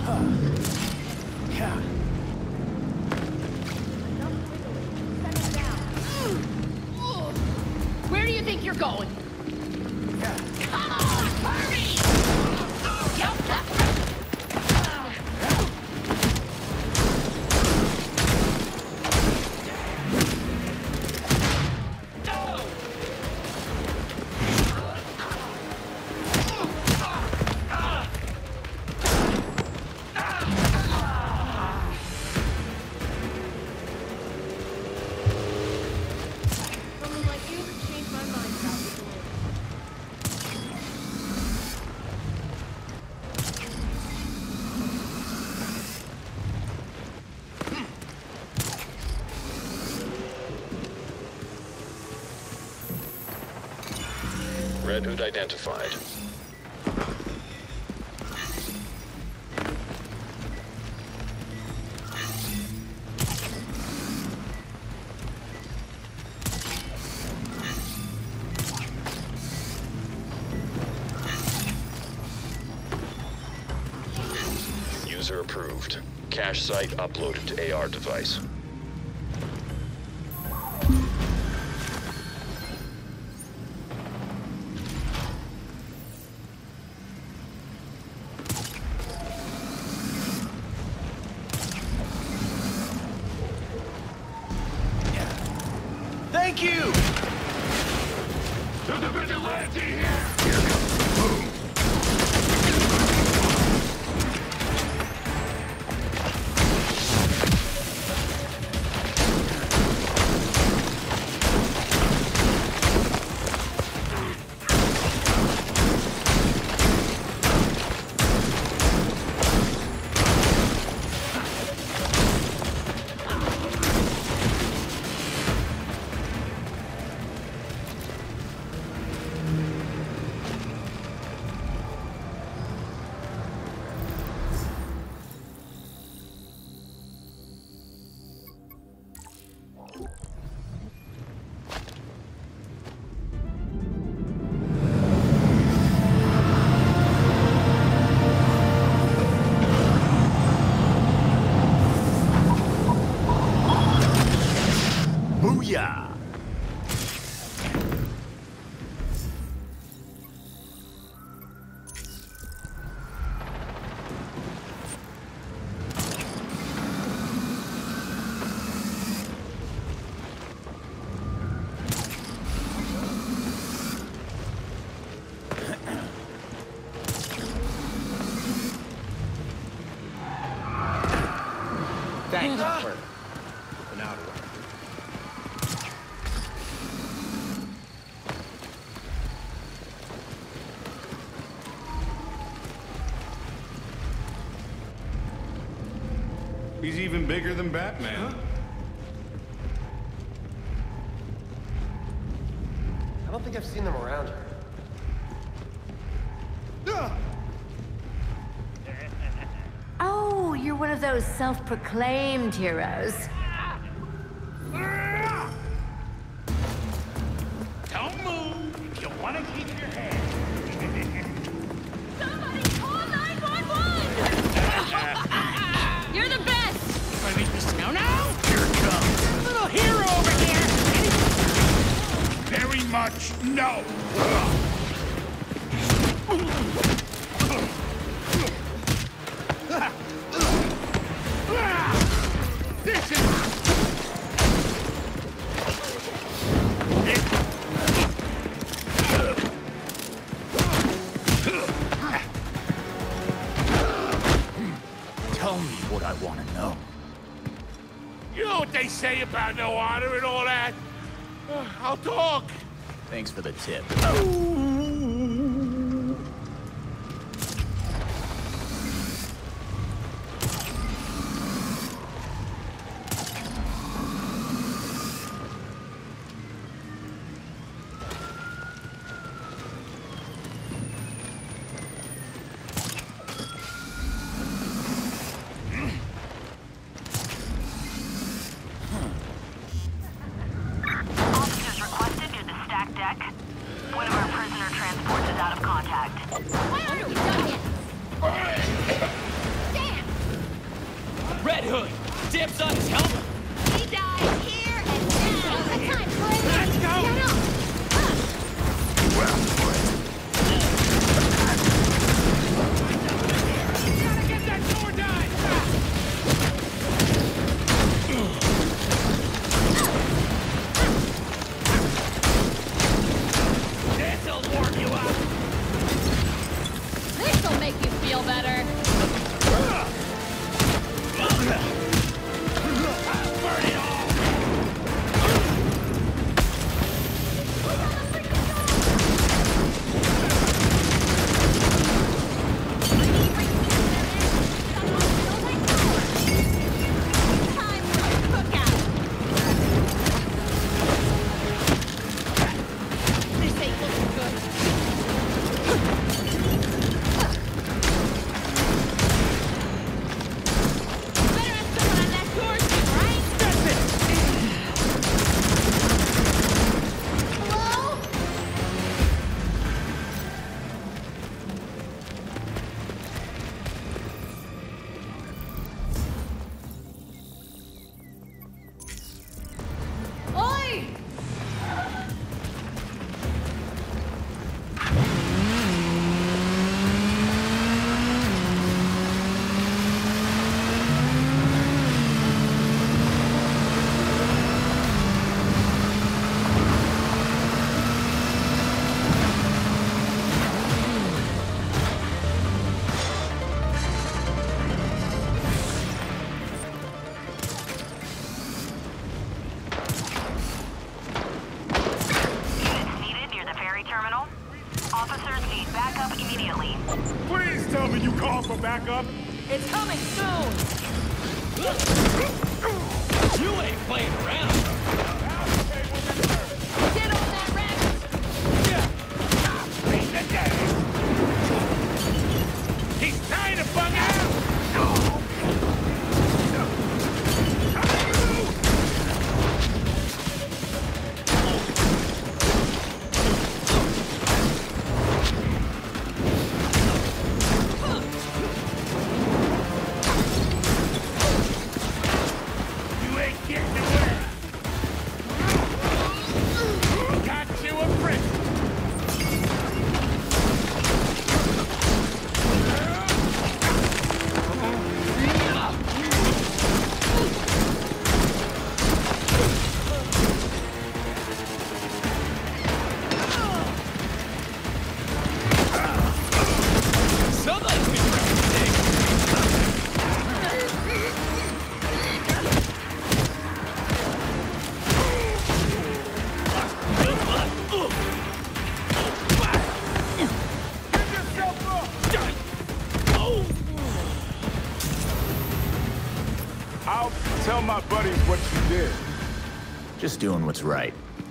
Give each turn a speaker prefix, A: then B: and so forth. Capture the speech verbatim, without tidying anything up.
A: Where do you think you're going? Come on, hurry!
B: Red Hood identified. User approved. Cache site uploaded to A R device.
C: Thank you!
D: To the vigilante here!
C: Here comes the boom! Booyah!
E: Thanks
C: Ah.
E: for an outward.
D: He's even bigger than Batman.
F: I don't think I've seen them around here.
G: Oh, you're one of those self-proclaimed heroes.
D: Don't move if you want to keep your head.
A: Somebody call nine one one! You're the best!
E: I need the snow now?
C: Here it comes!
E: Little hero over here!
D: Very much no. This is...
C: Tell me what I want to know.
D: You know what they say about no honor and all that? Uh, I'll talk.
C: Thanks for the tip.
H: Officers requested near the stack deck. One of our prisoners
E: Good. Dibs on his helmet.
A: He died here and now.
G: Good time, boys.
E: Let's go.
G: Get up.
D: Gotta get that door done! This'll warm you up!
A: This'll make you feel better.
D: Burn it all!
A: Time for a cookout. This ain't looking good. Better have someone on that door soon, right?
D: That's it!
A: Hello? Oi!
H: Needed near the ferry terminal. Officers need backup immediately.
D: Please tell me you called for backup!
A: It's coming soon!
E: You ain't playing around.
A: Get on that wreck!
D: He's trying to bug out! You ain't getting away! Got you a prisoner!
E: Somebody's been practicing.
D: I'll tell my buddies what you did.
C: Just doing what's right.